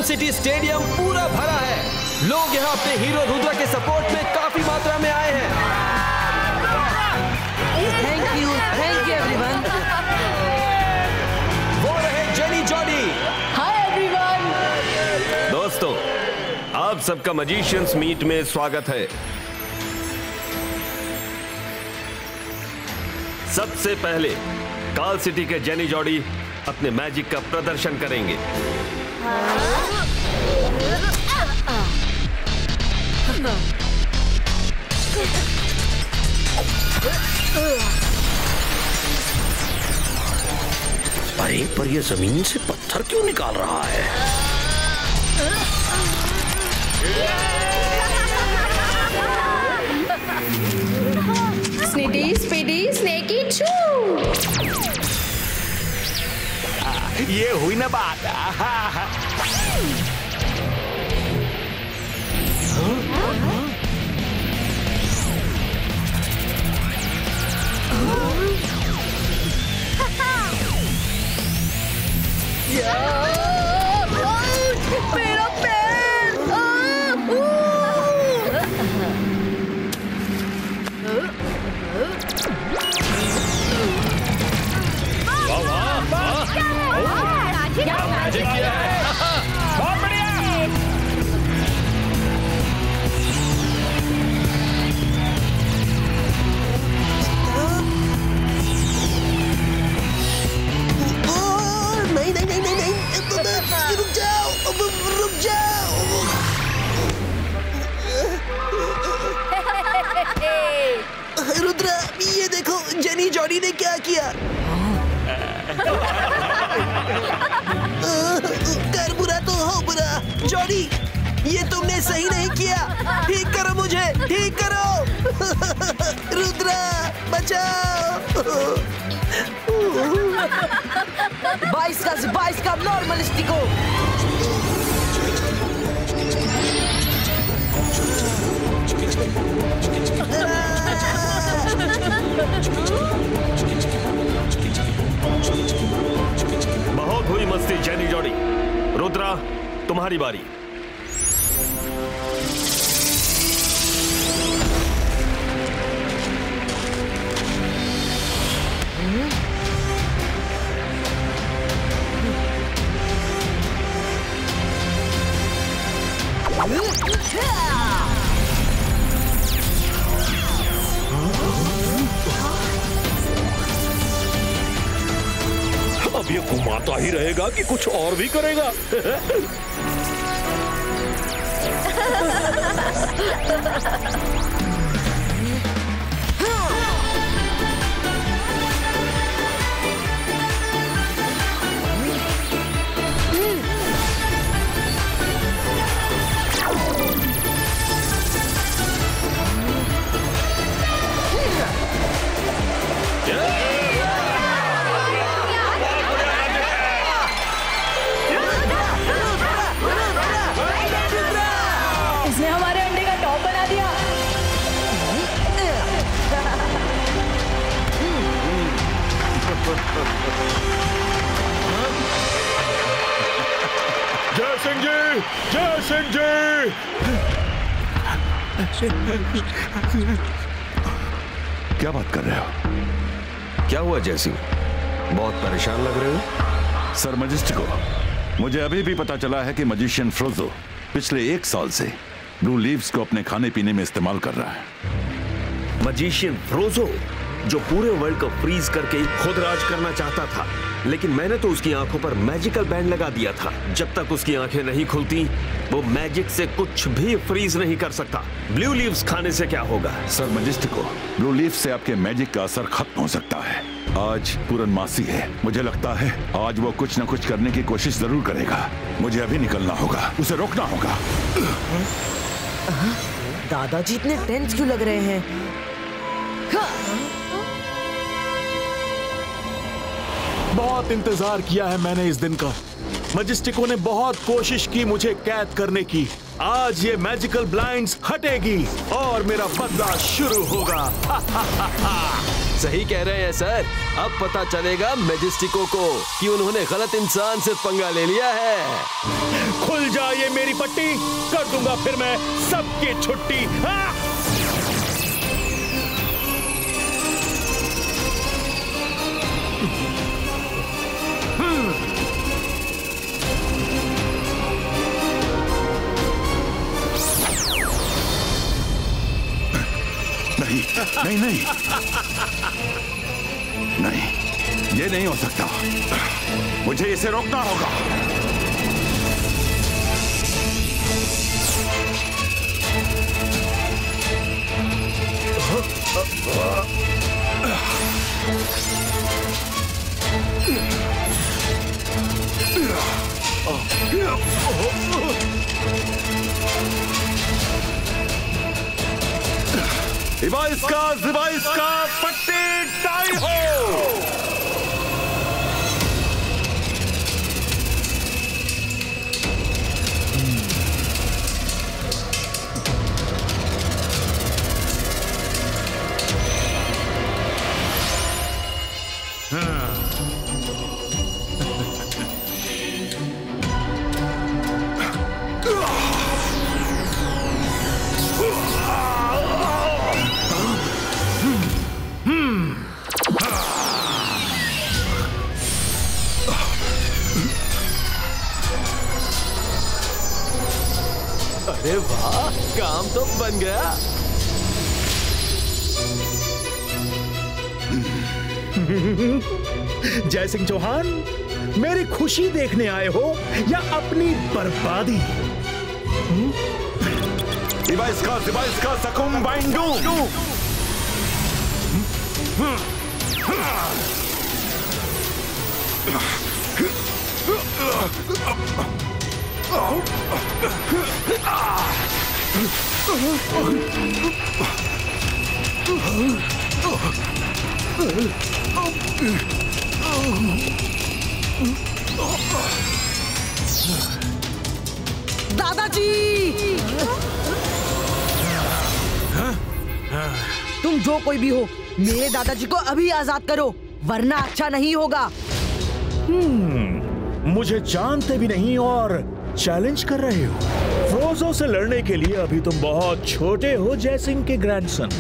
City stadium पूरा भरा है। लोग यहाँ अपने हीरो रुद्रा के सपोर्ट में काफी मात्रा में आए हैं। Thank you everyone. वो रहे जेनी जॉडी। Hi everyone. दोस्तों, आप सबका मजिशियंस मीट में स्वागत है। सबसे पहले काल सिटी के जेनी जॉडी अपने मैजिक का प्रदर्शन करेंगे। अरे पर ये जमीन से पत्थर क्यों निकाल रहा है? स्निटी स्पीडी स्नेकी चू। ये हुई ना बात। मेरा पैर। क्या मैजिक किया है? बहुत बढ़िया। नहीं नहीं नहीं नहीं नहीं, रुक जाओ, रुक जाओ। रुद्रा, ये देखो जेनी जॉडी ने क्या किया। कर बुरा तो हो बुरा। जॉडी, ये तुमने सही नहीं किया। ठीक करो मुझे, ठीक करो। रुद्रा बचाओ। 22 का नॉर्मलिस्टिको। बहुत हुई मस्ती जेनी जॉडी। रुद्रा, तुम्हारी बारी। अब ये घुमाता ही रहेगा कि कुछ और भी करेगा। इसने हमारे अंडे का टॉप बना दिया। जय सिंह जी, जय सिंह जी। क्या बात कर रहे हो? क्या हुआ जय सिंह? बहुत परेशान लग रहे हो। सर मजिस्टिको, मुझे अभी भी पता चला है कि मजिशियन फ्रोजो पिछले 1 साल से ब्लू लीव्स को अपने खाने पीने में इस्तेमाल कर रहा है। मजिशियन फ्रोजो, जो पूरे वर्ल्ड को फ्रीज करके खुद राज करना चाहता था, लेकिन मैंने तो उसकी आंखों पर मैजिकल बैंड लगा दिया था। जब तक उसकी आंखें नहीं खुलती, वो मैजिक से कुछ भी फ्रीज नहीं कर सकता। ब्लू लीव्स खाने से क्या होगा? सर मजिस्टिको, ब्लू लीफ से आपके मैजिक का असर खत्म हो सकता है। आज पूर्णमासी है, मुझे लगता है आज वो कुछ न कुछ करने की कोशिश जरूर करेगा। मुझे अभी निकलना होगा, उसे रोकना होगा। दादाजी इतने टेंस क्यों लग रहे हैं? बहुत इंतजार किया है मैंने इस दिन का। मजिस्टिको ने बहुत कोशिश की मुझे कैद करने की। आज ये मैजिकल ब्लाइंड्स हटेगी और मेरा बदला शुरू होगा। सही कह रहे हैं सर। अब पता चलेगा मैजेस्टिको को कि उन्होंने गलत इंसान से पंगा ले लिया है। खुल जाए मेरी पट्टी, कर दूंगा फिर मैं सबकी छुट्टी। हाँ? नहीं नहीं नहीं नहीं, ये नहीं हो सकता। मुझे इसे रोकना होगा। इसका पट्टी टाई हो। अरे वाह, काम तो बन गया। जय सिंह चौहान, मेरी खुशी देखने आए हो या अपनी बर्बादी? इसका सकुम बाइंडू। दादाजी, तुम जो कोई भी हो, मेरे दादाजी को अभी आजाद करो, वरना अच्छा नहीं होगा। मुझे जानते भी नहीं और चैलेंज कर रहे हो। फ्रोजो से लड़ने के लिए अभी तुम बहुत छोटे हो, जयसिंह के ग्रैंडसन।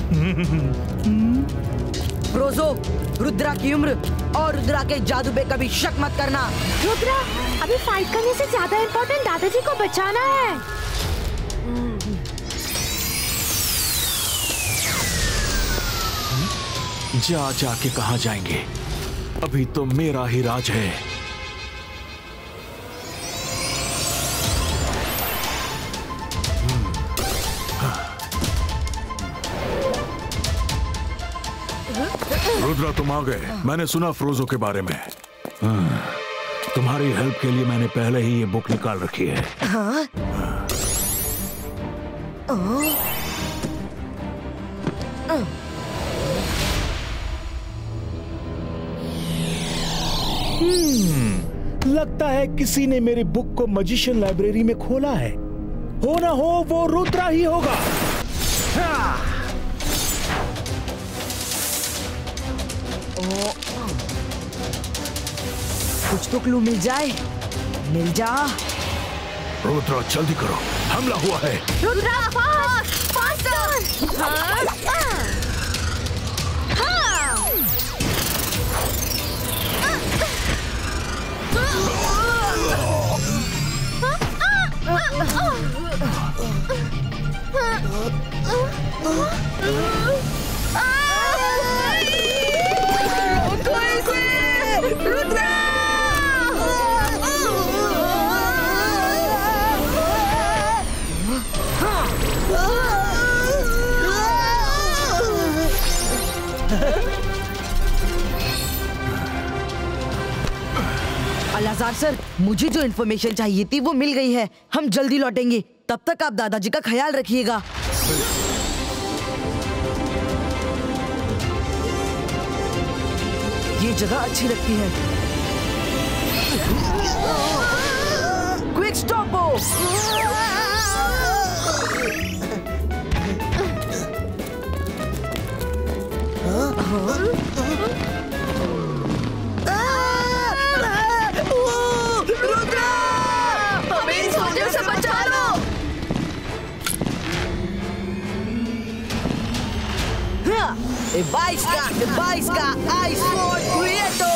फ्रोजो, रुद्रा की उम्र और रुद्रा के जादू पे कभी शक मत करना। रुद्रा, अभी फाइट करने से ज्यादा इम्पोर्टेंट दादाजी को बचाना है। जाके कहां जाएंगे? अभी तो मेरा ही राज है। रुद्रा, तुम आ गए। मैंने सुना फ्रोजो के बारे में। तुम्हारी हेल्प के लिए मैंने पहले ही ये बुक निकाल रखी है। हाँ? लगता है किसी ने मेरी बुक को मजिशियन लाइब्रेरी में खोला है। हो ना हो वो रुद्रा ही होगा। कुछ तो क्लू मिल जाए। मिल जा। रुद्रा, जल्दी करो, हमला हुआ है। Rudra, fast, faster. अलाजार सर, मुझे जो इन्फॉर्मेशन चाहिए थी वो मिल गई है। हम जल्दी लौटेंगे, तब तक आप दादाजी का ख्याल रखिएगा। ये जगह अच्छी लगती है। क्विक स्टॉप हो। रुद्रा, हमें इस वजह से बचा लो। ए 22 का आइस स्वॉर्ड क्रिएटो।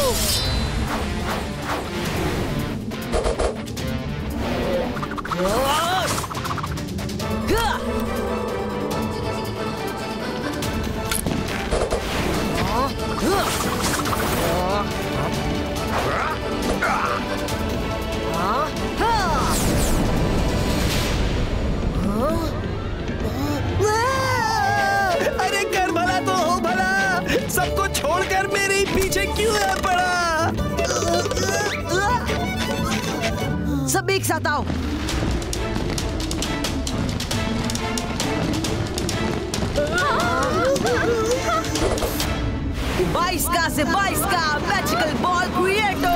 अरे कर भला तो हो भला, सबको छोड़कर मेरे ही पीछे क्यों है पड़ा? सब एक साथ आओ। बाईस का मैजिकल बॉल क्रिएटो।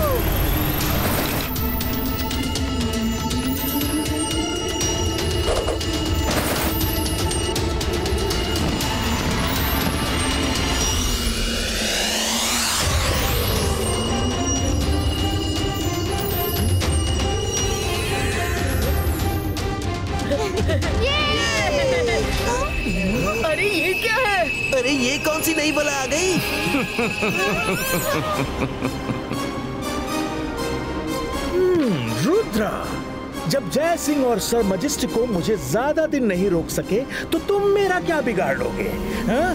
अरे ये क्या है? अरे ये कौन सी नई बला आ गई? रुद्रा, जब जय सिंह और सर मजिस्टिको मुझे ज्यादा दिन नहीं रोक सके तो तुम मेरा क्या बिगाड़ लोगे? हाँ?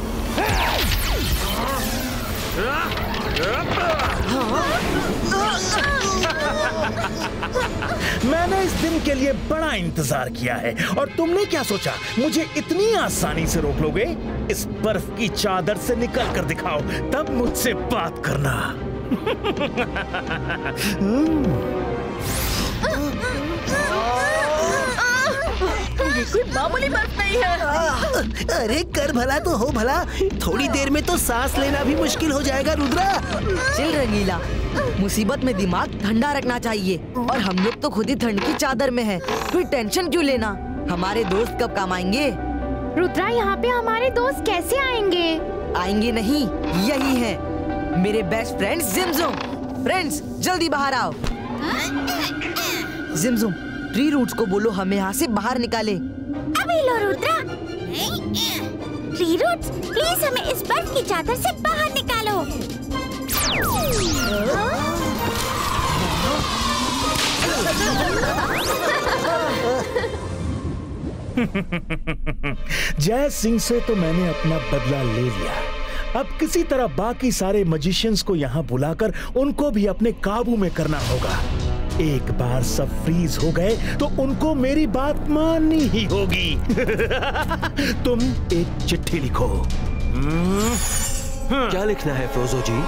मैंने इस दिन के लिए बड़ा इंतजार किया है और तुमने क्या सोचा मुझे इतनी आसानी से रोक लोगे? इस बर्फ की चादर से निकल कर दिखाओ, तब मुझसे बात करना। ये कोई मामूली बर्फ नहीं है। अरे कर भला तो हो भला, थोड़ी देर में तो सांस लेना भी मुश्किल हो जाएगा रुद्रा। चिल रंगीला, मुसीबत में दिमाग ठंडा रखना चाहिए और हम लोग तो खुद ही ठंड की चादर में हैं। फिर टेंशन क्यों लेना? हमारे दोस्त कब काम आएंगे? रुद्रा, यहाँ पे हमारे दोस्त कैसे आएंगे? आएंगे नहीं, यही हैं मेरे बेस्ट फ्रेंड्स जिमजुम। फ्रेंड्स जल्दी बाहर आओ। जिमजुम, ट्री रूट्स को बोलो हमें यहाँ से बाहर निकाले। अभी लो रुद्रा। ट्री रूट्स, प्लीज हमें इस बर्फ की चादर से बाहर निकालो। जय सिंह से तो मैंने अपना बदला ले लिया। अब किसी तरह बाकी सारे मजिशियंस को यहाँ बुलाकर उनको भी अपने काबू में करना होगा। एक बार सब फ्रीज हो गए तो उनको मेरी बात माननी ही होगी। तुम एक चिट्ठी लिखो। क्या लिखना है फ्रोजो जी?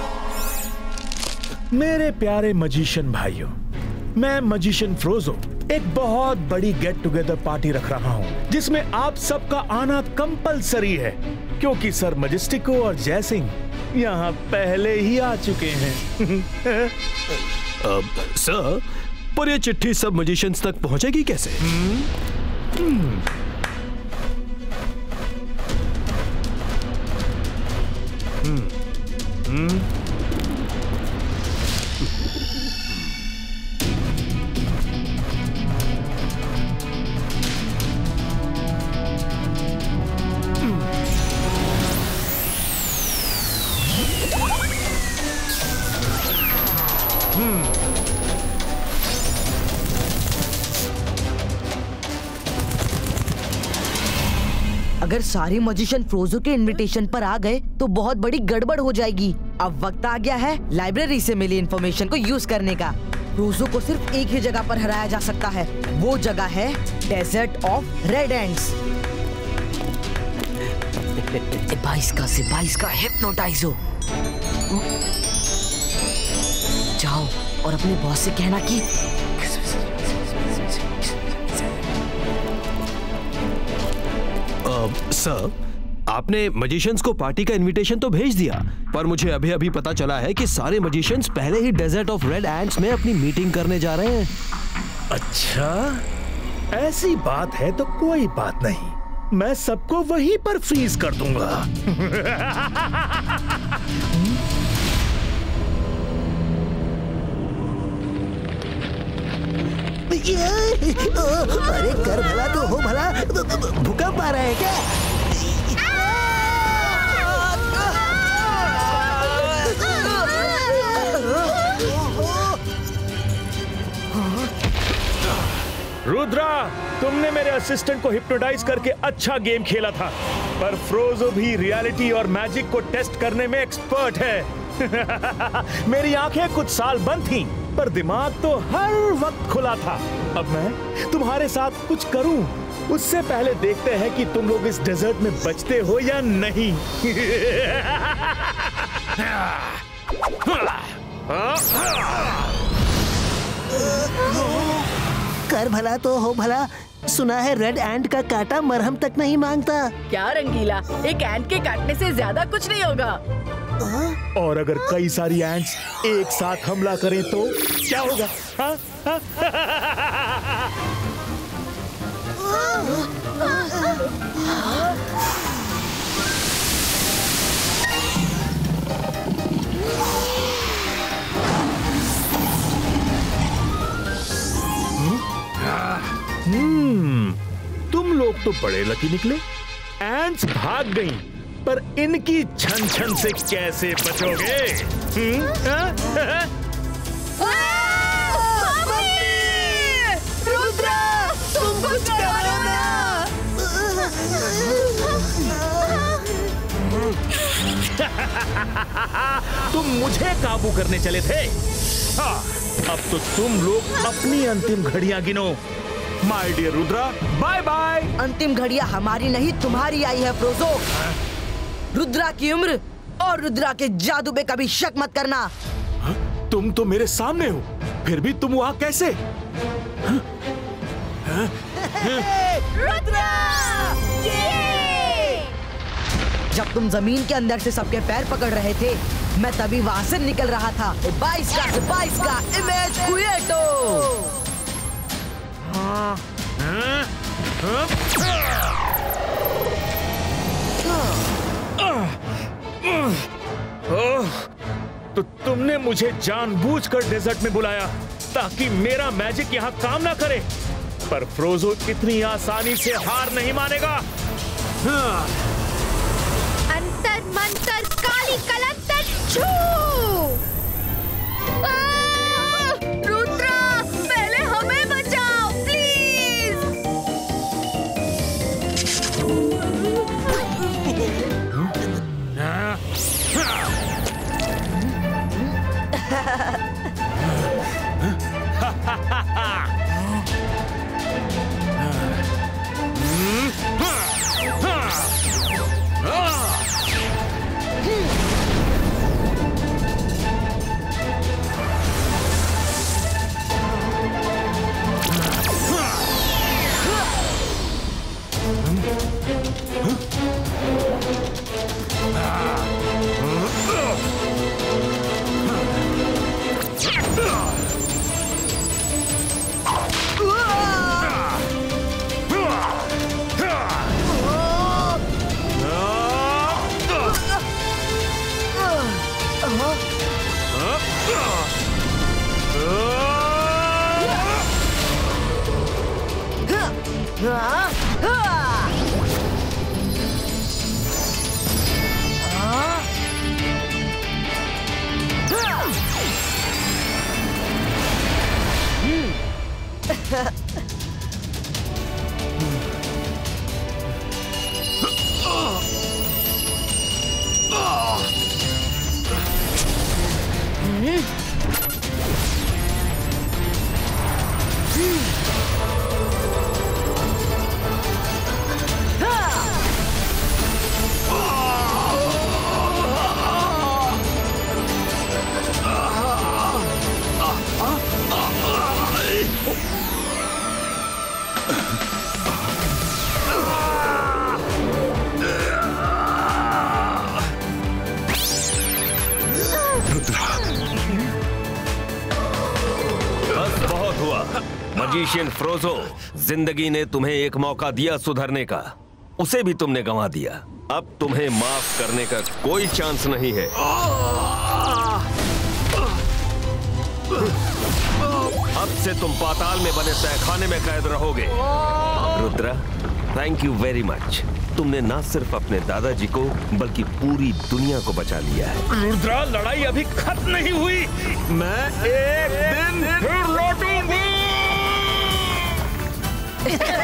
मेरे प्यारे मजिशियन भाइयों, मैं मजिशियन फ्रोजो एक बहुत बड़ी गेट टुगेदर पार्टी रख रहा हूँ जिसमें आप सबका आना कंपलसरी है, क्योंकि सर मजिस्टिको और जय सिंह यहाँ पहले ही आ चुके हैं। सर, पर ये चिट्ठी सब मजिशियंस तक पहुंचेगी कैसे? अगर सारे मजिशियन फ्रोजो के इनविटेशन पर आ गए तो बहुत बड़ी गड़बड़ हो जाएगी। अब वक्त आ गया है लाइब्रेरी से मिली इन्फॉर्मेशन को यूज करने का। फ्रोजो को सिर्फ एक ही जगह पर हराया जा सकता है, वो जगह है डेजर्ट ऑफ रेड एंड्स। 22 का हिप्नोटाइज हो। जाओ और अपने बॉस से कहना कि सर, आपने मजिशियंस को पार्टी का इनविटेशन तो भेज दिया, पर मुझे अभी अभी पता चला है कि सारे मजिशियंस पहले ही डेजर्ट ऑफ रेड एंड्स में अपनी मीटिंग करने जा रहे हैं। अच्छा, ऐसी बात है तो कोई बात नहीं। मैं सबको वहीं पर फ्रीज कर दूंगा। अरे कर भला तो हो भला, भूकंप आ रहा है क्या? रुद्रा, तुमने मेरे असिस्टेंट को हिप्नोटाइज करके अच्छा गेम खेला था, पर फ्रोजो भी रियलिटी और मैजिक को टेस्ट करने में एक्सपर्ट है। मेरी आंखें कुछ साल बंद थीं, पर दिमाग तो हर वक्त खुला था। अब मैं तुम्हारे साथ कुछ करूं, उससे पहले देखते हैं कि तुम लोग इस डेजर्ट में बचते हो या नहीं। कर भला तो हो भला, सुना है रेड एंट का कांटा मरहम तक नहीं मांगता। क्या रंगीला, एक एंट के काटने से ज्यादा कुछ नहीं होगा। और अगर कई सारी एंट्स एक साथ हमला करें तो क्या होगा? हा? तुम लोग तो बड़े लकी निकले। एंट्स भाग गईं, पर इनकी छन छन से कैसे बचोगे? रुद्रा, तुम कुछ करो ना। तुम मुझे काबू करने चले थे। हाँ, अब तो तुम लोग अपनी अंतिम घड़ियां गिनो। My dear Rudra, bye bye. अंतिम घड़ियां हमारी नहीं तुम्हारी आई है फ्रोजो। रुद्रा की उम्र और रुद्रा के जादू पे कभी शक मत करना। तुम तो मेरे सामने हो, फिर भी तुम वहां कैसे? रुद्रा! जब तुम जमीन के अंदर से सबके पैर पकड़ रहे थे, मैं तभी वहां से निकल रहा था। 22 का इमेज क्रिएटो। तो तुमने मुझे जानबूझकर डेजर्ट में बुलाया ताकि मेरा मैजिक यहाँ काम ना करे, पर फ्रोजो इतनी आसानी से हार नहीं मानेगा। अंतर मंतर काली कलंतर छू। रुद्रा, पहले हमें बचाओ प्लीज। मजीशियन फ्रोजो, जिंदगी ने तुम्हें एक मौका दिया सुधरने का, उसे भी तुमने गंवा दिया। अब तुम्हें माफ करने का कोई चांस नहीं है। अब से तुम पाताल में बने तहखाने में कैद रहोगे। Rudra, thank you very much. तुमने ना सिर्फ अपने दादाजी को बल्कि पूरी दुनिया को बचा लिया है। रुद्रा, लड़ाई अभी खत्म नहीं हुई। मैं एक दिन फिर लौटूंगी।